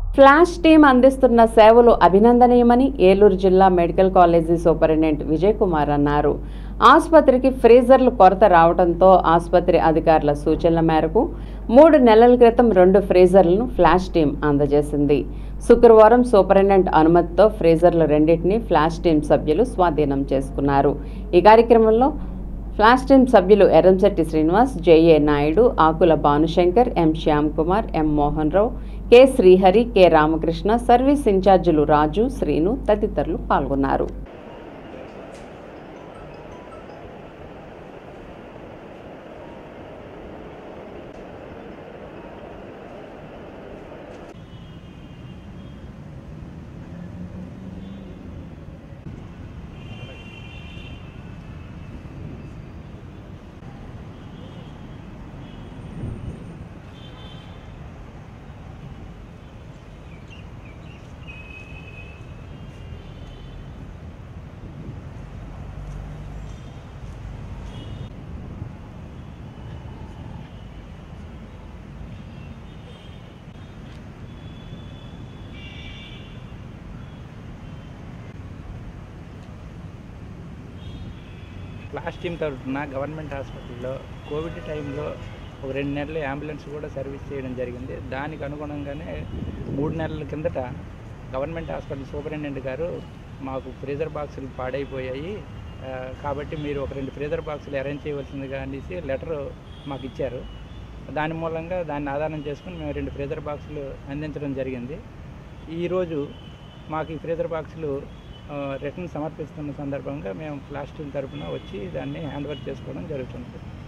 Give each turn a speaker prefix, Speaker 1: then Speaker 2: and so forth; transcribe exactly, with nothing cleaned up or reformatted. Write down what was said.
Speaker 1: Flash team అందిస్తున్న సేవలు అభినందనీయమని ఏలూరు జిల్లా medical college superintendent Vijay Kumar అన్నారు. ఆసుపత్రికి ఫ్రీజర్లు కొరత రావడంతో ఆసుపత్రి అధికారుల సూచనల మేరకు మూడు నెలల క్రితం రెండు ఫ్రీజర్లను ఫ్లాష్ టీం అందజేసింది. శుక్రవారం సూపరింటెండెంట్ అనుమతితో ఫ్రీజర్లు రెండింటినీ ఫ్లాష్ టీం సభ్యులు స్వాధీనం చేసుకున్నారు. ఈ కార్యక్రమంలో ఫ్లాష్ టీం సభ్యులు Erramsetti Srinivas, J A Naidu, Akula Bhanushankar, M Shyam Kumar, M Mohan Rao, K Srihari, K Ramakrishna, service ఇన్ఛార్జీలు రాజు, శ్రీను తదితరులు పాల్గొన్నారు.
Speaker 2: ఫ్లాష్ టీమ్ తరఫున గవర్నమెంట్ హాస్పిటల్లో కోవిడ్ టైంలో ఒక రెండు నెలలు అంబులెన్స్ కూడా సర్వీస్ చేయడం జరిగింది. దానికి అనుగుణంగానే మూడు నెలల కిందట గవర్నమెంట్ హాస్పిటల్ సూపరింటెండెంట్ గారు మాకు ఫ్రీజర్ బాక్సులు పాడైపోయాయి కాబట్టి మీరు ఒక రెండు ఫ్రీజర్ బాక్సులు అరేంజ్ చేయవలసిందిగా అనేసి లెటర్ మాకు ఇచ్చారు. దాని మూలంగా దాన్ని ఆధారం చేసుకుని మేము రెండు ఫ్రీజర్ బాక్సులు అందించడం జరిగింది. ఈరోజు మాకు ఈ ఫ్రీజర్ బాక్సులు రిటర్న్ సమర్పిస్తున్న సందర్భంగా మేము ఫ్లాష్ టీం తరఫున వచ్చి దాన్ని హ్యాండ్ ఓవర్ చేసుకోవడం జరుగుతుంది.